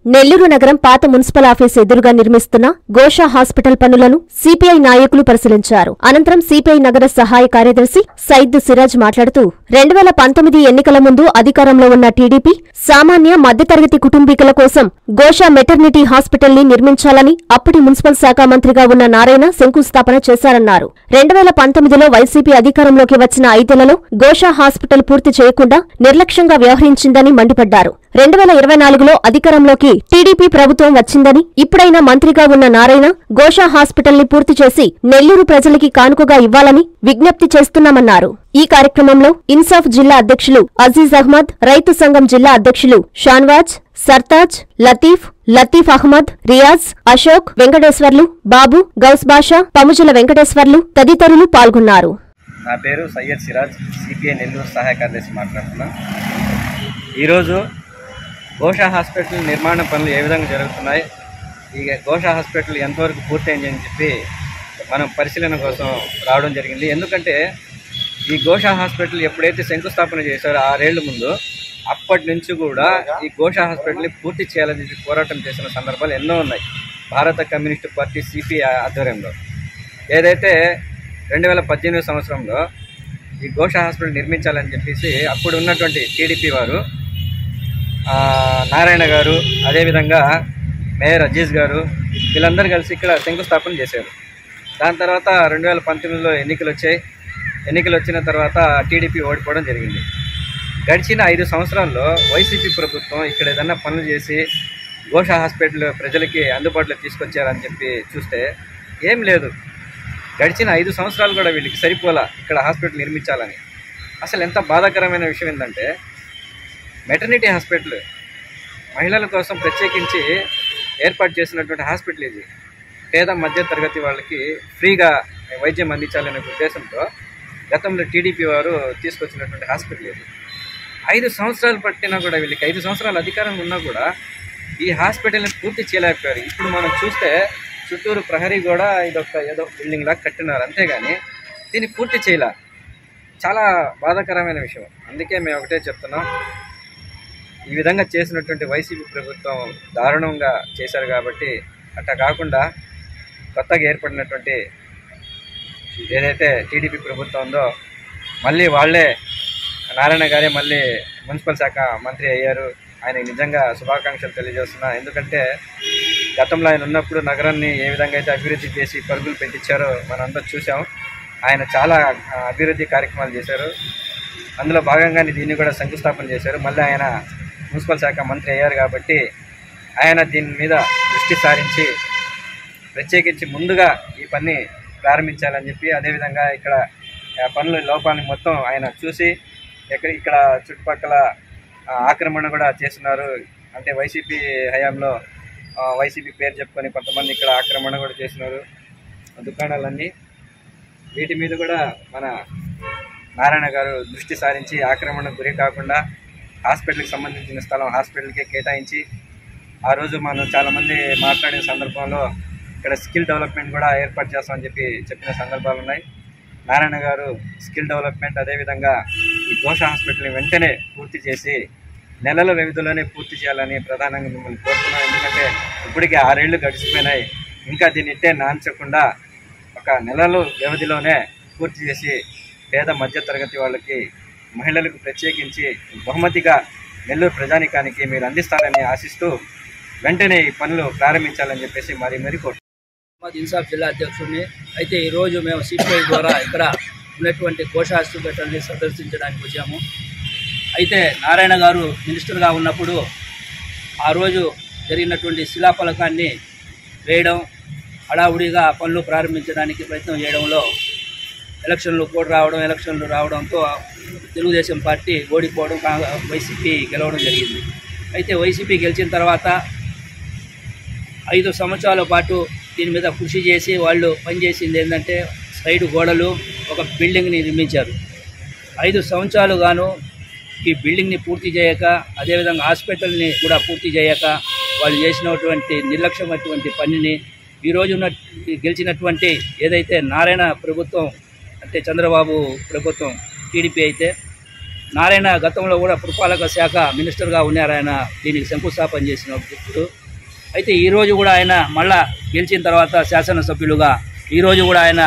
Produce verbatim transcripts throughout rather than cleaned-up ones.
నెల్లూరు నగరం పాత municipal office ఎదురుగా నిర్మిస్తున్న గోషా హాస్పిటల్ పనులను సిపిఐ నాయకులు పరిశీలించారు. అనంతరం సిపిఐ నగర సహాయ కార్యదర్శి సైద్ సిరాజ్ మాట్లాడుతూ రెండు వేల పంతొమ్మిది ఎన్నికల ముందు అధికారంలో ఉన్న టీడీపీ సామాన్య మధ్యతరగతి కుటుంబీకుల కోసం గోషా మెటర్నిటీ హాస్పిటల్ ని నిర్మించాలని అప్పటి మున్సిపల్ శాఖ మంత్రిగా ఉన్న నారాయణ శంకుస్థాపన చేశారన్నారు. రెండు వేల పంతొమ్మిదిలో వైసీపీ అధికారంలోకి వచ్చిన ఐదేళ్లలో గోషా హాస్పిటల్ పూర్తి చేయకుండా నిర్లక్ష్యంగా వ్యవహరించిందని మండిపడ్డారు. రెండు వేల ఇరవై నాలుగులో అధికారంలోకి టీడీపీ ప్రభుత్వం వచ్చిందని ఇప్పుడైనా మంత్రిగా ఉన్న నారాయణ గోషా హాస్పిటల్ ని పూర్తి చేసి నెల్లూరు ప్రజలకి కానుకగా ఇవ్వాలని విజ్ఞప్తి చేస్తున్నామన్నారు. ఈ కార్యక్రమంలో ఇన్సాఫ్ జిల్లా అధ్యక్షులు అజీజ్ అహ్మద్, రైతు సంఘం జిల్లా అధ్యక్షులు షాన్వాజ్, సర్తాజ్, లతీఫ్, లతీఫ్ అహ్మద్, రియాజ్, అశోక్, వెంకటేశ్వర్లు, బాబు, గౌస్ బాషా, పముజుల వెంకటేశ్వర్లు తదితరులు పాల్గొన్నారు. నా పేరు సయ్యద్ సిరాజ్, సిపిఐ నెల్లూరు సహాయ కార్యదర్శి మాట్లాడుతున్నాను. ఈరోజు గోషా హాస్పిటల్ నిర్మాణ పనులు ఏ విధంగా జరుగుతున్నాయి, ఈ గోషా హాస్పిటల్ ఎంతవరకు పూర్తయింది అని చెప్పి మనం పరిశీలన కోసం రావడం జరిగింది. ఎందుకంటే ఈ గోషా హాస్పిటల్ ఎప్పుడైతే శంకుస్థాపన చేశారో ఆరేళ్ల ముందు అప్పటి నుంచి కూడా ఈ గోషా హాస్పిటల్ని పూర్తి చేయాలని చెప్పి పోరాటం చేసిన సందర్భాలు ఎన్నో ఉన్నాయి. భారత కమ్యూనిస్టు పార్టీ సిపిఐ ఆధ్వర్యంలో ఏదైతే రెండు వేల పద్దెనిమిది సంవత్సరంలో ఈ గోషా హాస్పిటల్ నిర్మించాలని చెప్పేసి అప్పుడు ఉన్నటువంటి టీడీపీ వారు, నారాయణ గారు, అదేవిధంగా మేయర్ అజీజ్ గారు వీళ్ళందరూ కలిసి ఇక్కడ శంకుస్థాపన చేశారు. దాని తర్వాత రెండు వేల పంతొమ్మిదిలో ఎన్నికలు వచ్చాయి. ఎన్నికలు వచ్చిన తర్వాత టీడీపీ ఓడిపోవడం జరిగింది. గడిచిన ఐదు సంవత్సరాల్లో వైసీపీ ప్రభుత్వం ఇక్కడ ఏదన్నా పనులు చేసి గోషా హాస్పిటల్ ప్రజలకి అందుబాటులో తీసుకొచ్చారని చెప్పి చూస్తే ఏం లేదు. గడిచిన ఐదు సంవత్సరాలు కూడా వీళ్ళకి సరిపోలా ఇక్కడ హాస్పిటల్ నిర్మించాలని. అసలు ఎంత బాధాకరమైన విషయం ఏంటంటే మెటర్నిటీ హాస్పిటల్ మహిళల కోసం ప్రత్యేకించి ఏర్పాటు చేసినటువంటి హాస్పిటల్ ఇది. పేద మధ్య తరగతి వాళ్ళకి ఫ్రీగా వైద్యం అందించాలనే ఉద్దేశంతో గతంలో టీడీపీ వారు తీసుకొచ్చినటువంటి హాస్పిటల్ ఇది. ఐదు సంవత్సరాలు పట్టినా కూడా వీళ్ళకి ఐదు సంవత్సరాల అధికారం ఉన్నా కూడా ఈ హాస్పిటల్ని పూర్తి చేయలేకపోయారు. ఇప్పుడు మనం చూస్తే చుట్టూరు ప్రహరీ కూడా ఇదొక ఏదో బిల్డింగ్ లాగా కట్టినారు, అంతేగాని దీన్ని పూర్తి చేయలే. చాలా బాధాకరమైన విషయం. అందుకే మేము ఒకటే చెప్తున్నాం, ఈ విధంగా చేసినటువంటి వైసీపీ ప్రభుత్వం దారుణంగా చేశారు. కాబట్టి అట్లా కాకుండా కొత్తగా ఏర్పడినటువంటి ఏదైతే టీడీపీ ప్రభుత్వం ఉందో మళ్ళీ వాళ్ళే, నారాయణ గారే మళ్ళీ మున్సిపల్ శాఖ మంత్రి అయ్యారు. ఆయనకి నిజంగా శుభాకాంక్షలు తెలియజేస్తున్నా. ఎందుకంటే గతంలో ఆయన ఉన్నప్పుడు నగరాన్ని ఏ విధంగా అయితే అభివృద్ధి చేసి పరుగులు పెట్టించారో మనందరూ చూసాం. ఆయన చాలా అభివృద్ధి కార్యక్రమాలు చేశారు. అందులో భాగంగానే దీన్ని కూడా శంకుస్థాపన చేశారు. మళ్ళీ ఆయన మున్సిపల్ శాఖ మంత్రి అయ్యారు కాబట్టి ఆయన దీని మీద దృష్టి సారించి ప్రత్యేకించి ముందుగా ఈ పని ప్రారంభించాలని చెప్పి, అదేవిధంగా ఇక్కడ పనుల లోపాన్ని మొత్తం ఆయన చూసి ఎక్కడ ఇక్కడ చుట్టుపక్కల ఆక్రమణ కూడా చేస్తున్నారు. అంటే వైసీపీ హయాంలో వైసీపీ పేరు చెప్పుకొని కొంతమంది ఇక్కడ ఆక్రమణ కూడా చేస్తున్నారు దుకాణాలన్నీ. వీటి మీద కూడా మన నారాయణ గారు దృష్టి సారించి ఆక్రమణకు గురి కాకుండా హాస్పిటల్కి సంబంధించిన స్థలం హాస్పిటల్కే కేటాయించి, ఆ రోజు మనం చాలామంది మాట్లాడిన సందర్భంలో ఇక్కడ స్కిల్ డెవలప్మెంట్ కూడా ఏర్పాటు చేస్తామని చెప్పి చెప్పిన సందర్భాలు ఉన్నాయి. నారాయణ గారు స్కిల్ డెవలప్మెంట్, అదేవిధంగా ఈ గోషా హాస్పిటల్ని వెంటనే పూర్తి చేసి నెలల వ్యవధిలోనే పూర్తి చేయాలని ప్రధానంగా మిమ్మల్ని కోరుతున్నాం. ఎందుకంటే ఇప్పటికే ఆరేళ్లు గడిచిపోయినాయి. ఇంకా దీన్ని ఇట్టే నాంచకుండా ఒక నెలల వ్యవధిలోనే పూర్తి చేసి పేద మధ్యతరగతి వాళ్ళకి, మహిళలకు ప్రత్యేకించి బహుమతిగా నెల్లూరు ప్రజానికానికి మీరు అందిస్తారని ఆశిస్తూ వెంటనే ఈ పనులు ప్రారంభించాలని చెప్పేసి మరీ మరీ కోరుతున్నాం. ఇన్సాఫ్ జిల్లా అధ్యక్షుడిని. అయితే ఈరోజు మేము సిపిఐ ద్వారా ఇక్కడ ఉన్నటువంటి గోషా హాస్పిటల్ని సందర్శించడానికి వచ్చాము. అయితే నారాయణ గారు మినిస్టర్గా ఉన్నప్పుడు ఆ రోజు జరిగినటువంటి శిలాఫలకాన్ని వేయడం, హడావుడిగా పనులు ప్రారంభించడానికి ప్రయత్నం చేయడంలో ఎలక్షన్లు కూడా రావడం ఎలక్షన్లు రావడంతో తెలుగుదేశం పార్టీ ఓడిపోవడం, వైసీపీ గెలవడం జరిగింది. అయితే వైసీపీ గెలిచిన తర్వాత ఐదు సంవత్సరాల పాటు దీని మీద కృషి చేసి వాళ్ళు పనిచేసింది ఏంటంటే సైడ్ గోడలు, ఒక బిల్డింగ్ని నిర్మించారు. ఐదు సంవత్సరాలు గాను ఈ బిల్డింగ్ని పూర్తి చేయక, అదేవిధంగా హాస్పిటల్ని కూడా పూర్తి చేయక వాళ్ళు చేసినటువంటి నిర్లక్ష్యమైనటువంటి పనిని ఈరోజు ఉన్న గెలిచినటువంటి ఏదైతే నారాయణ ప్రభుత్వం అంటే చంద్రబాబు ప్రభుత్వం టీడీపీ అయితే నారాయణ గతంలో కూడా పురపాలక శాఖ మినిస్టర్గా ఉన్నారు. ఆయన దీనికి శంకుస్థాపన చేసిన వ్యక్తులు. అయితే ఈరోజు కూడా ఆయన మళ్ళా గెలిచిన తర్వాత శాసనసభ్యులుగా ఈరోజు కూడా ఆయన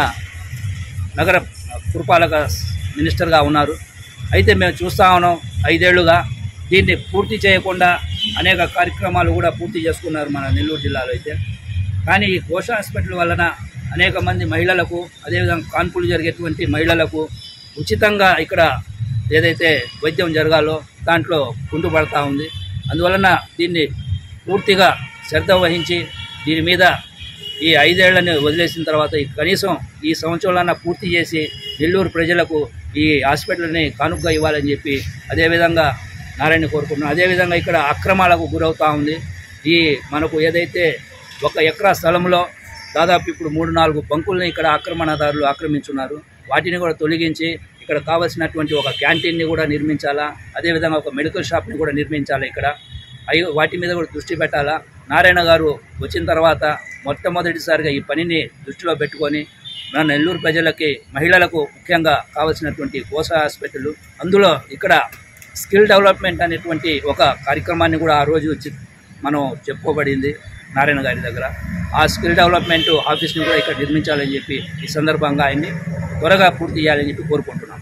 నగర పురపాలక మినిస్టర్గా ఉన్నారు. అయితే మేము చూస్తూ ఉన్నాం ఐదేళ్లుగా దీన్ని పూర్తి చేయకుండా అనేక కార్యక్రమాలు కూడా పూర్తి చేసుకున్నారు మన నెల్లూరు జిల్లాలో. అయితే కానీ ఈ ఘోష హాస్పిటల్ వలన అనేక మంది మహిళలకు, అదేవిధంగా కాన్పులు జరిగేటువంటి మహిళలకు ఉచితంగా ఇక్కడ ఏదైతే వైద్యం జరగాలో దాంట్లో కుంటుపడతా ఉంది. అందువలన దీన్ని పూర్తిగా శ్రద్ధ వహించి దీని మీద ఈ ఐదేళ్లను వదిలేసిన తర్వాత కనీసం ఈ సంవత్సరంలో పూర్తి చేసి నెల్లూరు ప్రజలకు ఈ హాస్పిటల్ని కానుకగా ఇవ్వాలని చెప్పి అదేవిధంగా నారాయణ కోరుకుంటున్నాం. అదేవిధంగా ఇక్కడ అక్రమాలకు గురవుతూ ఉంది. ఈ మనకు ఏదైతే ఒక ఎకరా స్థలంలో దాదాపు ఇప్పుడు మూడు నాలుగు బంకుల్ని ఇక్కడ ఆక్రమణదారులు ఆక్రమించున్నారు. వాటిని కూడా తొలగించి ఇక్కడ కావాల్సినటువంటి ఒక క్యాంటీన్ని కూడా నిర్మించాలా, అదేవిధంగా ఒక మెడికల్ షాప్ని కూడా నిర్మించాలా. ఇక్కడ అవి వాటి మీద కూడా దృష్టి పెట్టాలా. నారాయణ గారు వచ్చిన తర్వాత మొట్టమొదటిసారిగా ఈ పనిని దృష్టిలో పెట్టుకొని మన నెల్లూరు ప్రజలకి, మహిళలకు ముఖ్యంగా కావాల్సినటువంటి ఘోష హాస్పిటల్, అందులో ఇక్కడ స్కిల్ డెవలప్మెంట్ అనేటువంటి ఒక కార్యక్రమాన్ని కూడా ఆ రోజు మనం చెప్పుకోబడింది నారాయణ గారి దగ్గర. ఆ స్కిల్ డెవలప్మెంట్ ఆఫీస్ని కూడా ఇక్కడ నిర్మించాలని చెప్పి ఈ సందర్భంగా ఆయన్ని త్వరగా పూర్తి చేయాలని చెప్పి కోరుకుంటున్నాను.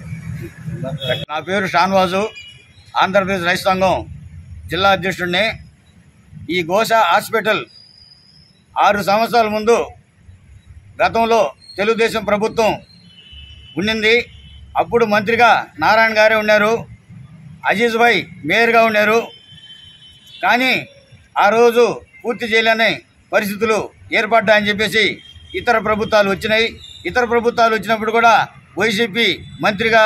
నా పేరు షాన్వాజు, ఆంధ్రప్రదేశ్ రైతు సంఘం జిల్లా అధ్యక్షుడిని. ఈ ఘోష హాస్పిటల్ ఆరు సంవత్సరాల ముందు గతంలో తెలుగుదేశం ప్రభుత్వం ఉండింది. అప్పుడు మంత్రిగా నారాయణ గారే ఉన్నారు, అజీజ్ భాయ్ మేయర్గా ఉన్నారు. కానీ ఆ రోజు పూర్తి చేయలేని పరిస్థితులు ఏర్పడ్డాయని చెప్పేసి ఇతర ప్రభుత్వాలు వచ్చినాయి. ఇతర ప్రభుత్వాలు వచ్చినప్పుడు కూడా వైసీపీ మంత్రిగా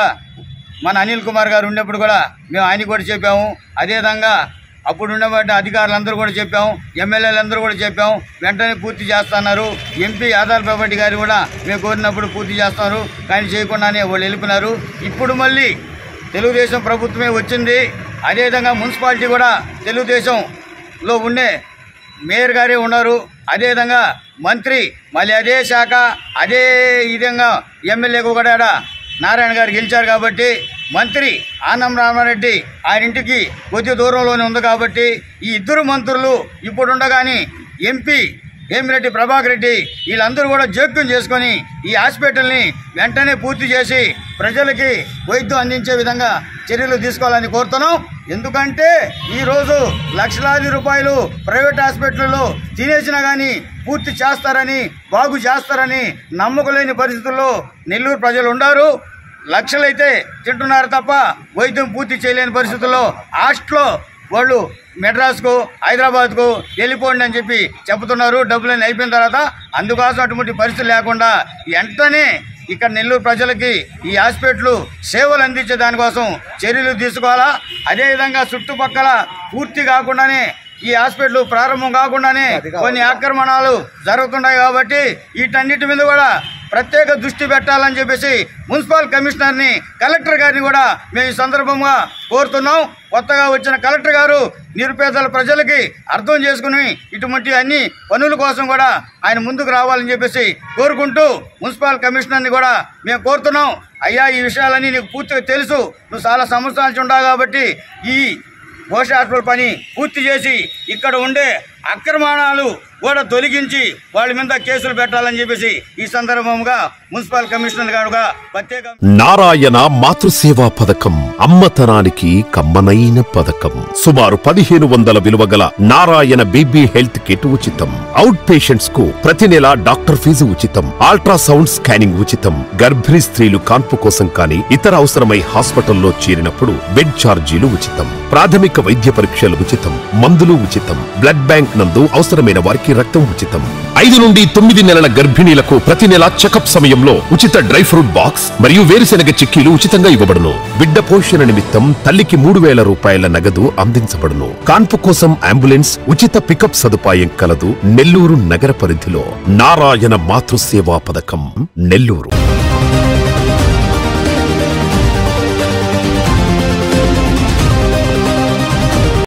మన అనిల్ కుమార్ గారు ఉన్నప్పుడు కూడా మేము ఆయన కూడా చెప్పాము. అదేవిధంగా అప్పుడు ఉన్నటువంటి అధికారులందరూ కూడా చెప్పాము, ఎమ్మెల్యేలందరూ కూడా చెప్పాము, వెంటనే పూర్తి చేస్తున్నారు. ఎంపీ ఆదాల్ బాబట్టి గారు కూడా మేము కోరినప్పుడు పూర్తి చేస్తున్నారు, కానీ చేయకుండానే వాళ్ళు వెళ్ళిపోయినారు. ఇప్పుడు మళ్ళీ తెలుగుదేశం ప్రభుత్వమే వచ్చింది. అదేవిధంగా మున్సిపాలిటీ కూడా తెలుగుదేశంలో ఉండే మేయర్ గారే ఉన్నారు. అదేవిధంగా మంత్రి మళ్ళీ అదే శాఖ అదే విధంగా ఎమ్మెల్యేకు కూడా నారాయణ గారు గెలిచారు. కాబట్టి మంత్రి ఆనం రామారెడ్డి ఆయన ఇంటికి కొద్ది దూరంలోనే ఉంది. కాబట్టి ఈ ఇద్దరు మంత్రులు ఇప్పుడుండగానే ఎంపీ వేమిరెడ్డి ప్రభాకర్ రెడ్డి వీళ్ళందరూ కూడా జోక్యం చేసుకొని ఈ హాస్పిటల్ని వెంటనే పూర్తి చేసి ప్రజలకి వైద్యం అందించే విధంగా చర్యలు తీసుకోవాలని కోరుతున్నాం. ఎందుకంటే ఈరోజు లక్షలాది రూపాయలు ప్రైవేట్ హాస్పిటల్లో తినేసినా కానీ పూర్తి చేస్తారని, బాగు చేస్తారని నమ్మకం లేని పరిస్థితుల్లో నెల్లూరు ప్రజలు ఉన్నారు. లక్షలైతే తింటున్నారు తప్ప వైద్యం పూర్తి చేయలేని పరిస్థితుల్లో హాస్టల్లో వాళ్ళు మెడ్రాస్కు, హైదరాబాద్కు వెళ్ళిపోండి అని చెప్పి చెబుతున్నారు డబ్బులన్నీ అయిపోయిన తర్వాత. అందుకోసం అటువంటి పరిస్థితి లేకుండా వెంటనే ఇక్కడ నెల్లూరు ప్రజలకి ఈ హాస్పిటల్ సేవలు అందించే దానికోసం చర్యలు తీసుకోవాలా. అదేవిధంగా చుట్టుపక్కల పూర్తి కాకుండానే ఈ హాస్పిటల్ ప్రారంభం కాకుండానే కొన్ని ఆక్రమణలు జరుగుతున్నాయి. కాబట్టి వీటన్నిటి మీద కూడా ప్రత్యేక దృష్టి పెట్టాలని చెప్పేసి మున్సిపల్ కమిషనర్ని, కలెక్టర్ గారిని కూడా మేము ఈ సందర్భంగా కోరుతున్నాం. కొత్తగా వచ్చిన కలెక్టర్ గారు నిరుపేదల ప్రజలకి అర్థం చేసుకుని ఇటువంటి అన్ని పనుల కోసం కూడా ఆయన ముందుకు రావాలని చెప్పేసి కోరుకుంటూ మున్సిపల్ కమిషనర్ని కూడా మేము కోరుతున్నాం. అయ్యా, ఈ విషయాలన్నీ నీకు పూర్తిగా తెలుసు, నువ్వు చాలా సంవత్సరాల నుంచి ఉన్నావు కాబట్టి ఈ ఘోష హాస్పిటల్ పని పూర్తి చేసి ఇక్కడ ఉండే అక్రమాణాలు కూడా తొలగించి వాళ్ళ మీద కేసులు పెట్టాలని చెప్పేసి ఈ సందర్భంగా మున్సిపల్ కమిషనర్ గారుగా ప్రత్యేక. నారాయణ మాతృసేవా పథకం అమ్మతనానికి కమ్మనైన పథకం. సుమారు పదిహేను వందల విలువ గల నారాయణ బేబీ హెల్త్ కిట్ ఉచితం. అవుట్ పేషెంట్స్ కు ప్రతి నెల డాక్టర్ ఫీజు ఉచితం. అల్ట్రాసౌండ్ స్కానింగ్ ఉచితం. గర్భిణీ స్త్రీలు కాన్పు కోసం కానీ ఇతర అవసరమై హాస్పిటల్లో చేరినప్పుడు బెడ్ ఛార్జీలు ఉచితం. ప్రాథమిక వైద్య పరీక్షలు ఉచితం. మందులు ఉచితం. బ్లడ్ బ్యాంక్ నందు అవసరమైన వారికి రక్తం ఉచితం. ఐదు నుండి తొమ్మిది నెలల గర్భిణీలకు ప్రతి నెల చెకప్ సమయంలో ఉచిత డ్రై ఫ్రూట్ బాక్స్ మరియు వేరుశెనగ చిక్కీలు ఉచితంగా ఇవ్వబడును. బిడ్డ పోషణ నిమిత్తం తల్లికి మూడు వేల రూపాయల నగదు అందించబడును. కాన్పు కోసం అంబులెన్స్ ఉచిత పికప్ సదుపాయం కలదు. నెల్లూరు నగర పరిధిలో నారాయణ మాతృసేవా పథకం, నెల్లూరు.